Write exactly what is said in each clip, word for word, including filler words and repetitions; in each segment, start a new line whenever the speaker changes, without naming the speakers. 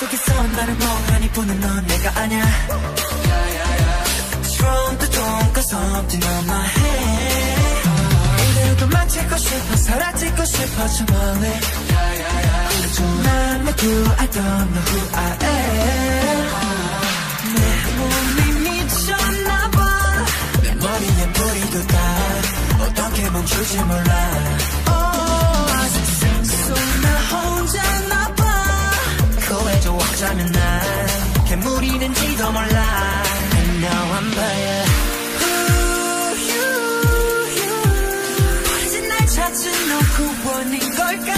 속에서 나를 멍하니 보는 넌 내가 아냐. From the dawn cause something on my head. 이대로 도망치고 싶어 사라지고 싶어 저 멀리. 난 모두 I don't know who I am. 내 몸이 미쳤나봐. 내 머리에 뿌리도 다 어떻게 멈출지 몰라. Oh, 세상 나 혼자나봐. 코에도 어쩌면 난 괴물이 된지도 몰라. And now I'm by 버려진 날 찾은 너 구원인 걸까.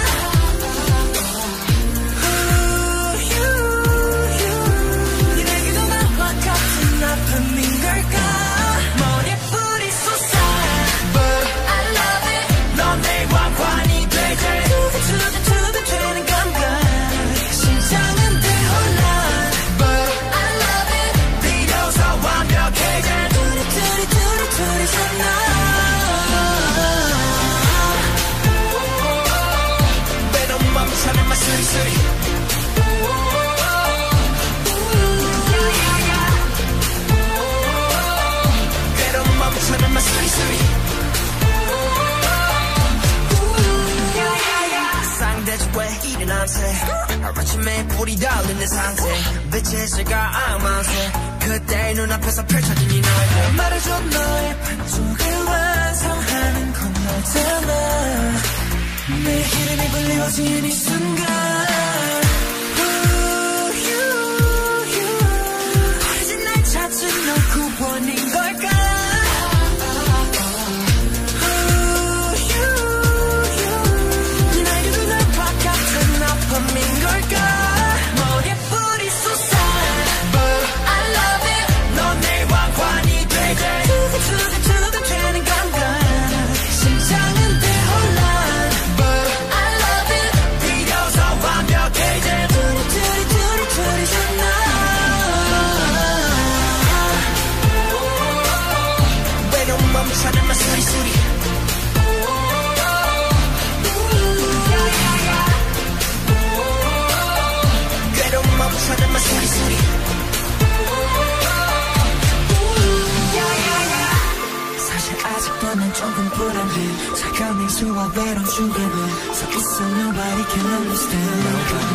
네게도 나와 같은 아픔인 걸까. 머리에 뿌리 쏟아. But I love it. 넌 내 왕관이 되지. 투비 투비 투비 되는 감각. 심장은 대혼란. But I love it. 비로소 완벽해져. 둘이 둘이 둘이 둘이서 나. 외로운 맘 찾는 맛 스리스리. 찾는 맛 스리스리. 상대적 왜 일어난 새 아침에 불이 달리는 상태. 빛의 시가 악망새. 그때 눈앞에서 펼쳐진 이 너의 말해줘. 너의 반쪽을 완성하는 건 너잖아. 내 이름이 불리워진 이 순간. 버려진 날 찾은 너 구원인 걸까. 아픔인 걸까. 머리에 뿌리 쏟아. But I love it. 넌 내 왕관이 되지. 투비 투비 투비 되는 감각. 심장은 대혼란. But I love it. 비로소 완벽해져. 둘이 둘이 둘이 둘이서 나. 외로운 맘 찾는 맛 수리수리. 찾는 맛 소리소리. 사실 아직도 난 조금 불안해. 차가운 냉수와 외로운 중간에 서 있어 nobody can understand.